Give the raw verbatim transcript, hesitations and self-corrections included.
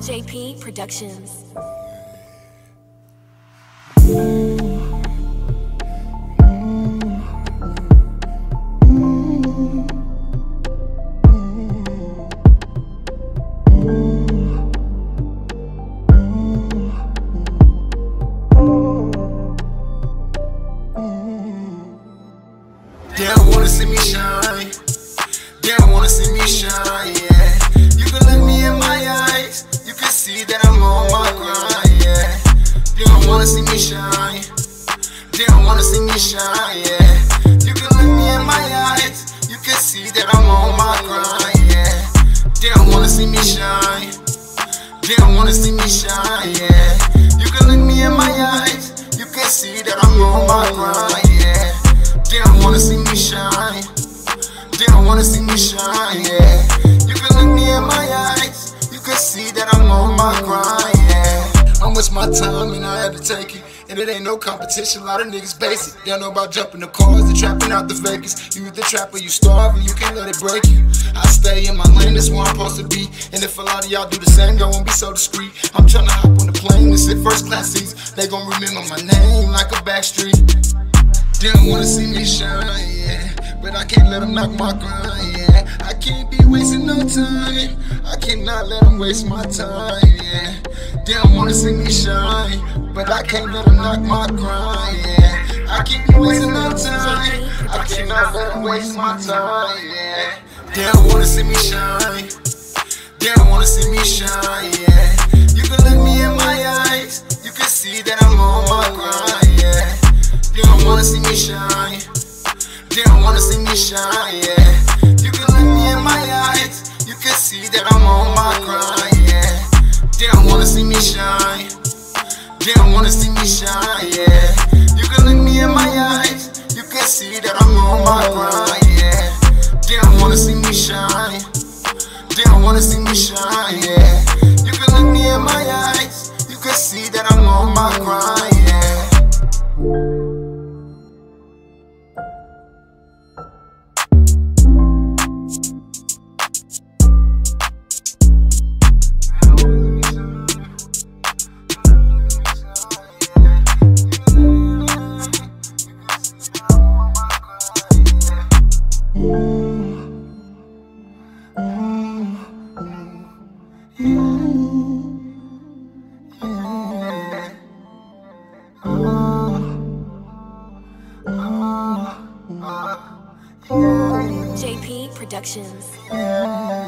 J P Productions. They don't wanna see me shine. They don't wanna see me shine, yeah. You can look me in my eyes. You can see that I'm on my grind, yeah. They don't wanna see me shine. They don't wanna see me shine, yeah. You can look me in my eyes. You can see that I'm on my grind, yeah. They don't wanna see me shine. They don't wanna see me shine, yeah. You can look me in my eyes. You can see that I'm on my grind, yeah. They don't wanna see me shine. They don't wanna see me shine, yeah. You can look me in my eyes. You can see that I'm on my grind, yeah. I'm with my time and I had to take it. And it ain't no competition, a lot of niggas basic. They don't know about jumping the cars, they're trapping out the Vegas. You the trapper, you starving, you can't let it break you. I stay in my lane, that's where I'm supposed to be. And if a lot of y'all do the same, y'all won't be so discreet. I'm tryna hop on the plane and sit first class seats. They gon' remember my name like a back street. They don't wanna see me shine, yeah. But I can't let them knock my grind, yeah. I can't be wasting no time. I cannot let them waste my time, yeah. They don't wanna see me shine. But I can't let them knock my grind, yeah. I can't be wasting no time. I cannot let them waste my time, yeah. They don't wanna see me shine. They don't wanna see me shine, yeah. You can look me in my eyes. You can see that I'm on my grind, yeah. They don't wanna see me shine. They don't wanna see me shine, yeah. You can look me in my eyes. You can see that I'm on my grind, yeah. They don't wanna see me shine. They don't wanna see me shine, yeah. You can look me in my eyes. You can see that I'm on my grind, yeah. They don't wanna see me shine. They don't wanna see me shine, yeah. You can look me in my eyes. You can see that I'm on my grind, yeah. J P Productions.